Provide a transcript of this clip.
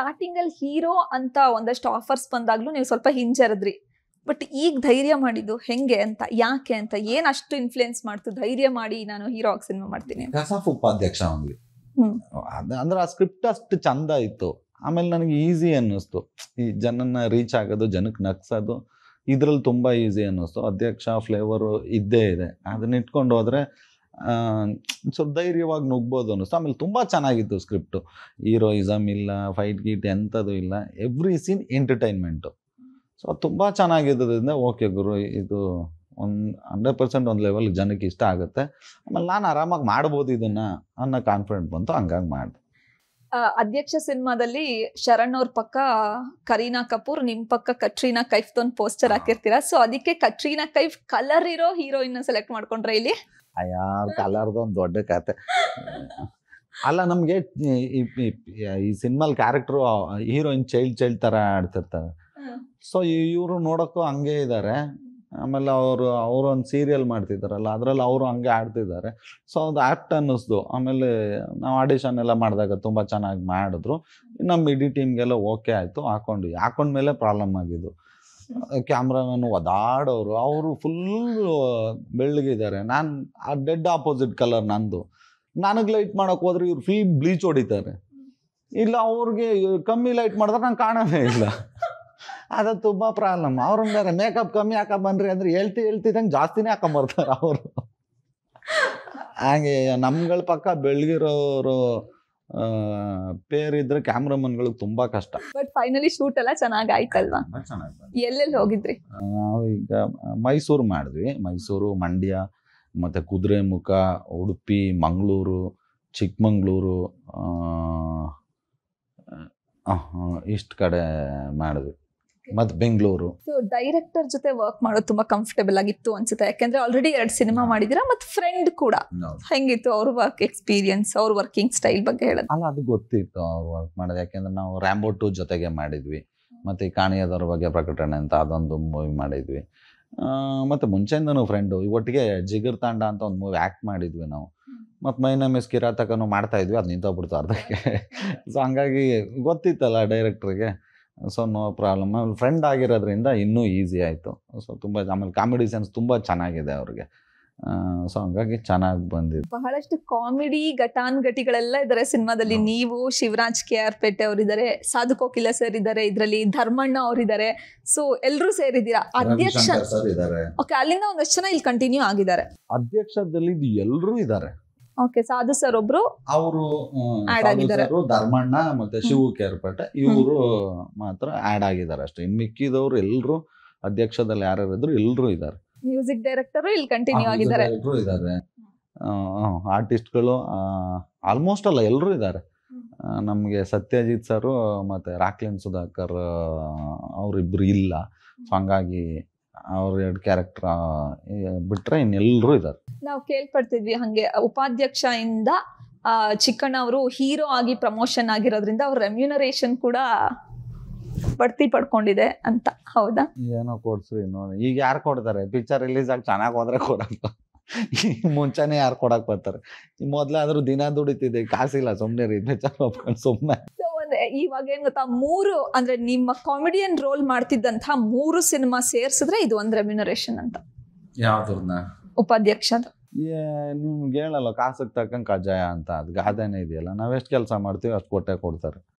Starting ಅಲ್ಲಿ hero ಅಂತ ಒಂದಷ್ಟು ಆಫರ್ಸ್ ಬಂದಾಗ್ಲೂ ನೀವು ಸ್ವಲ್ಪ ಹಿಂಜರಿದ್ರಿ. ಬಟ್ ಈಗ ಧೈರ್ಯ ಮಾಡಿದ್ದು ಹೆಂಗೆ ಅಂತ, ಯಾಕೆ ಅಂತ, ಏನ್ ಅಷ್ಟು ಇನ್ಫ್ಲುಯೆನ್ಸ್ ಮಾಡ್ತು ಧೈರ್ಯ ಮಾಡಿ ನಾನು ಹೀರೋ ಆಗಿ ಸಿನಿಮಾ ಮಾಡ್ತೀನಿ? ಉಪಾಧ್ಯಕ್ಷ ಓನ್ಲಿ. ಅಂದ್ರೆ ಆ ಸ್ಕ್ರಿಪ್ಟ್ ಅಷ್ಟು ಚಂದ ಇತ್ತು. ಆಮೇಲೆ ನನಗೆ ಈಸಿ ಅನ್ನಿಸ್ತು, ಈ ಜನನ್ನ ರೀಚ್ ಆಗೋದು, ಜನಕ್ಕೆ ನಗ್ಸೋದು ಇದ್ರಲ್ಲಿ ತುಂಬ ಈಸಿ ಅನ್ನಿಸ್ತು. ಅಧ್ಯಕ್ಷ ಫ್ಲೇವರು ಇದ್ದೇ ಇದೆ, ಅದನ್ನ ಇಟ್ಕೊಂಡು ಹೋದರೆ ಸ್ವಲ್ಪ ಧೈರ್ಯವಾಗಿ ನುಗ್ಬೋದು ಅನ್ನಿಸ್ತು. ಆಮೇಲೆ ತುಂಬ ಚೆನ್ನಾಗಿತ್ತು ಸ್ಕ್ರಿಪ್ಟು, ಹೀರೋಯಿಸಮ್ ಇಲ್ಲ, ಫೈಟ್ ಗೀಟ್ ಎಂಥದ್ದು ಇಲ್ಲ, ಎವ್ರಿ ಸೀನ್ ಎಂಟರ್ಟೈನ್ಮೆಂಟು. ಸೊ ತುಂಬ ಚೆನ್ನಾಗಿದ್ದರಿಂದ ಓಕೆ ಗುರು, ಇದು 100% ಒಂದು ಲೆವೆಲ್ ಜನಕ್ಕೆ ಇಷ್ಟ ಆಗುತ್ತೆ. ಆಮೇಲೆ ನಾನು ಆರಾಮಾಗಿ ಮಾಡ್ಬೋದು ಇದನ್ನು ಅನ್ನೋ ಕಾನ್ಫಿಡೆಂಟ್ ಬಂತು, ಹಂಗಾಗಿ ಮಾಡಿದೆ. ಅಧ್ಯಕ್ಷ ಸಿನಿಮಾದಲ್ಲಿ ಶರಣ್ ಅವ್ರ ಪಕ್ಕ ಕರೀನಾ ಕಪೂರ್, ನಿಮ್ ಪಕ್ಕ ಕಟ್ರೀನಾ ಕೈಫ್ ಒಂದು ಪೋಸ್ಟರ್ ಹಾಕಿರ್ತೀರಾ. ಸೊ ಅದಕ್ಕೆ ಕಟ್ರೀನಾ ಕೈಫ್ ಕಲರ್ ಇರೋ ಹೀರೋಯಿನ್ ಸೆಲೆಕ್ಟ್ ಮಾಡ್ಕೊಂಡ್ರೆ ಇಲ್ಲಿ? ಯಾರು ಕಲರ್ದು ಒಂದು ದೊಡ್ಡ ಕತೆ ಅಲ್ಲ. ನಮಗೆ ಈ ಸಿನಿಮಾಲ್ ಕ್ಯಾರೆಕ್ಟ್ರು ಹೀರೋಯಿನ್ ಚೈಲ್ಡ್ ಥರ ಆಡ್ತಿರ್ತಾರೆ. ಸೊ ಇವರು ನೋಡೋಕ್ಕೂ ಹಂಗೆ ಇದ್ದಾರೆ. ಆಮೇಲೆ ಅವರು ಒಂದು ಸೀರಿಯಲ್ ಮಾಡ್ತಿದ್ದಾರಲ್ಲ, ಅದರಲ್ಲಿ ಅವರು ಹಂಗೆ ಆಡ್ತಿದ್ದಾರೆ. ಸೊ ಅದು ಆ್ಯಕ್ಟ್ ಅನ್ನಿಸ್ದು. ಆಮೇಲೆ ನಾವು ಆಡಿಷನ್ ಎಲ್ಲ ಮಾಡಿದಾಗ ತುಂಬ ಚೆನ್ನಾಗಿ ಮಾಡಿದ್ರು. ನಮ್ಮ ಇಡೀ ಟೀಮ್ಗೆಲ್ಲ ಓಕೆ ಆಯಿತು. ಹಾಕೊಂಡ್ಮೇಲೆ ಪ್ರಾಬ್ಲಮ್ ಆಗಿದ್ದು, ಕ್ಯಾಮ್ರಾಮನ್ ಒದಾಡೋರು, ಅವರು ಫುಲ್ಲು ಬೆಳ್ಳಗಿದ್ದಾರೆ, ನಾನು ಆ ಡೆಡ್ ಆಪೋಸಿಟ್ ಕಲರ್ ನಂದು. ನನಗೆ ಲೈಟ್ ಮಾಡೋಕೆ ಹೋದ್ರೆ ಇವ್ರು ಫುಲ್ ಬ್ಲೀಚ್ ಹೊಡಿತಾರೆ, ಇಲ್ಲ ಅವ್ರಿಗೆ ಕಮ್ಮಿ ಲೈಟ್ ಮಾಡಿದ್ರೆ ನಂಗೆ ಕಾಣೋದೇ ಇಲ್ಲ. ಅದು ತುಂಬ ಪ್ರಾಬ್ಲಮ್. ಅವ್ರ ಬೇರೆ ಮೇಕಪ್ ಕಮ್ಮಿ ಹಾಕೊಂಬನ್ರಿ ಅಂದರೆ ಹೇಳ್ತಿದ್ದಂಗೆ ಜಾಸ್ತಿನೇ ಹಾಕೊಂಬರ್ತಾರೆ ಅವರು. ಹಾಗೆ ನಮ್ಗಳ ಪಕ್ಕ ಬೆಳಗಿರೋರು ಪೇರ್ ಇದ್ರೆ ಕ್ಯಾಮ್ರಾಮನ್ಗಳಿಗೆ ತುಂಬ ಕಷ್ಟ. ಬಟ್ ಫೈನಲಿ ಶೂಟ್ ಎಲ್ಲ ಚೆನ್ನಾಗಿ ಆಯ್ತಲ್ವಾ? ಎಲ್ಲೆಲ್ಲಿ ಹೋಗಿದ್ರಿ? ನಾವು ಈಗ ಮೈಸೂರು ಮಾಡಿದ್ವಿ, ಮೈಸೂರು, ಮಂಡ್ಯ, ಮತ್ತು ಕುದುರೆಮುಖ, ಉಡುಪಿ, ಮಂಗಳೂರು, ಚಿಕ್ಕಮಂಗ್ಳೂರು, ಇಷ್ಟು ಕಡೆ ಮಾಡಿದ್ವಿ, ಮತ್ತು ಬೆಂಗಳೂರು. ಸೊ ಡೈರೆಕ್ಟರ್ ಜೊತೆ ವರ್ಕ್ ಮಾಡೋದು ತುಂಬಾ ಕಂಫರ್ಟಬಲ್ ಆಗಿತ್ತು ಅನ್ಸುತ್ತೆ, ಯಾಕೆಂದ್ರೆ ಆಲ್ರೆಡಿ 2 ಸಿನಿಮಾ ಮಾಡಿದಿರಾ, ಮತ್ತು ಫ್ರೆಂಡ್ ಕೂಡ. ಹೆಂಗಿತ್ತು ಅವ್ರ ವರ್ಕ್ ಎಕ್ಸ್ಪೀರಿಯನ್ಸ್, ಅವ್ರ ವರ್ಕಿಂಗ್ ಸ್ಟೈಲ್ ಬಗ್ಗೆ ಹೇಳೋದು? ಅಲ್ಲ, ಅದು ಗೊತ್ತಿತ್ತು ಅವ್ರು ವರ್ಕ್ ಮಾಡೋದು, ಯಾಕೆಂದ್ರೆ ನಾವು ರ್ಯಾಂಬೋ 2 ಜೊತೆಗೆ ಮಾಡಿದ್ವಿ, ಮತ್ತು ಈ ಕಾಣಿಯದವ್ರ ಬಗ್ಗೆ ಪ್ರಕಟಣೆ ಅಂತ ಅದೊಂದು ಮೂವಿ ಮಾಡಿದ್ವಿ. ಮತ್ತು ಮುಂಚೆಯಿಂದನೂ ಫ್ರೆಂಡು, ಒಟ್ಟಿಗೆ ಜಿಗರ್ ತಾಂಡ ಅಂತ ಒಂದು ಮೂವಿ ಆ್ಯಕ್ಟ್ ಮಾಡಿದ್ವಿ ನಾವು. ಮತ್ತು ಮೈ ನೇಮ್ ಇಸ್ ಕಿರಾತಕನೂ ಮಾಡ್ತಾಯಿದ್ವಿ, ಅದು ನಿಂತೋಗ್ಬಿಡ್ತು ಅರ್ಧಕ್ಕೆ. ಸೊ ಹಂಗಾಗಿ ಗೊತ್ತಿತ್ತಲ್ಲ ಡೈರೆಕ್ಟ್ರಿಗೆ, ಸೊ ನೋ ಪ್ರಾಬ್ಲಮ್. ಆಮೇಲೆ ಫ್ರೆಂಡ್ ಆಗಿರೋದ್ರಿಂದ ಇನ್ನೂ ಈಸಿ ಆಯಿತು. ಸೊ ತುಂಬ, ಆಮೇಲೆ ಕಾಮಿಡಿ ಸೆನ್ಸ್ ತುಂಬ ಚೆನ್ನಾಗಿದೆ ಅವ್ರಿಗೆ. ಸೊ ಹಂಗಾಗಿ ಚೆನ್ನಾಗಿ ಬಂದಿದೆ. ಬಹಳಷ್ಟು ಕಾಮಿಡಿ ಘಟಾನುಘಟಿಗಳೆಲ್ಲ ಇದ್ದಾರೆ ಸಿನಿಮಾದಲ್ಲಿ. ನೀವು, ಶಿವರಾಜ್ KR ಪೇಟೆ ಅವರಿದ್ದಾರೆ, ಸಾಧು ಕೋಕಿಲ ಸರ್ ಇದ್ದಾರೆ, ಇದರಲ್ಲಿ ಧರ್ಮಣ್ಣ ಅವರಿದ್ದಾರೆ. ಸೊ ಎಲ್ಲರೂ ಸೇರಿದ್ದೀರಾ. ಅಧ್ಯಕ್ಷ ಓಕೆ, ಅಲ್ಲಿಂದ ಒಂದಷ್ಟು ಜನ ಇಲ್ಲಿ ಕಂಟಿನ್ಯೂ ಆಗಿದ್ದಾರೆ. ಅಧ್ಯಕ್ಷದಲ್ಲಿ ಎಲ್ಲರೂ ಇದ್ದಾರೆ. ಓಕೆ, ಸಾಧು ಸರ್ ಒಬ್ರು ಅವರು ಆಡ್ ಆಗಿದ್ದಾರೆ, ಧರ್ಮಣ್ಣ ಮತ್ತೆ ಶಿವು ಕೇರ್ಪೇಟೆ ಇವರು ಮಾತ್ರ ಆಡ್ ಆಗಿದ್ದಾರೆ ಅಷ್ಟೇ. ಇನ್ನು ಮಿಕ್ಕಿದವರು ಎಲ್ಲರೂ ಅಧ್ಯಕ್ಷದಲ್ಲಿ ಯಾರ್ಯಾರು ಇದ್ರು ಎಲ್ಲರೂ ಇದ್ದಾರೆ. ಮ್ಯೂಸಿಕ್ ಡೈರೆಕ್ಟರ್ ಇಲ್ಲಿ ಕಂಟಿನ್ಯೂ ಆಗಿದ್ದಾರೆ, ಆರ್ಟಿಸ್ಟ್ಗಳು ಆಲ್ಮೋಸ್ಟ್ ಅಲ್ಲ ಎಲ್ಲರೂ ಇದ್ದಾರೆ. ನಮಗೆ ಸತ್ಯಜಿತ್ ಸರು ಮತ್ತೆ ರಾಕ್ಲಿನ್ ಸುಧಾಕರ್ ಅವರಿಬ್ರು ಇಲ್ಲ. ಸೊ ಹಂಗಾಗಿ ಅವ್ರ 2 ಕ್ಯಾರೆಕ್ಟರ್ ಬಿಟ್ರೆ ಇನ್ನೆಲ್ಲರೂ ಇದ್ದಾರೆ. ನಾವು ಕೇಳ್ಪಡ್ತಿದ್ವಿ ಹಂಗೆ, ಉಪಾಧ್ಯಕ್ಷ ಇಂದ ಚಿಕ್ಕಣ್ಣ ಅವರು ಹೀರೋ ಆಗಿ ಪ್ರಮೋಷನ್ ಆಗಿರೋದ್ರಿಂದ ಅವ್ರ ರೆಮ್ಯುನರೇಷನ್ ಕೂಡ ಬಡ್ತಿ ಪಡ್ಕೊಂಡಿದೆ ಅಂತ, ಹೌದಾ? ಏನೋ ಕೊಡ್ಸ್ರಿ ನೋಡಿ, ಈಗ ಯಾರು ಕೊಡ್ತಾರೆ? ಪಿಕ್ಚರ್ ರಿಲೀಸ್ ಆಗಿ ಚೆನ್ನಾಗಿ ಹೋದ್ರೆ ಕೊಡಲ್ಲ, ಮುಂಚೆನೆ ಯಾರು ಕೊಡಕ್ ಬರ್ತಾರೆ? ಮೊದ್ಲಾದ್ರೂ ದಿನ ದುಡಿತಿದ್ದೆ, ಕಾಸಿಲ್ಲ, ಸುಮ್ನೆ ರೀ ಪಿಕ್ಚರ್ ಒಪ್ಕೊಂಡು ಸುಮ್ಮನೆ. ಇವಾಗ ಏನ್ ಗೊತ್ತಾ, 3 ಅಂದ್ರೆ ನಿಮ್ಮ ಕಾಮಿಡಿಯನ್ ರೋಲ್ ಮಾಡ್ತಿದ್ದಂತ 3 ಸಿನಿಮಾ ಸೇರ್ಸಿದ್ರೆ ಇದು ಒಂದು ರೆಮ್ಯುನರೇಷನ್ ಅಂತ. ಯಾವ್ದನ್ನ? ಉಪಾಧ್ಯಕ್ಷದ. ನಿಮ್ಗೆ ಹೇಳಲ್ಲ, ಕಾಸಕ್ಕೆ ತಕ್ಕಂಗೆ ಕಜ್ಜಾಯ ಅಂತ, ಅದು ಗಾದೆನೇ ಇದೆಯಲ್ಲ. ನಾವೆಷ್ಟು ಕೆಲಸ ಮಾಡ್ತೀವಿ ಅಷ್ಟು ಕೊಟ್ಟೆ ಕೊಡ್ತಾರೆ.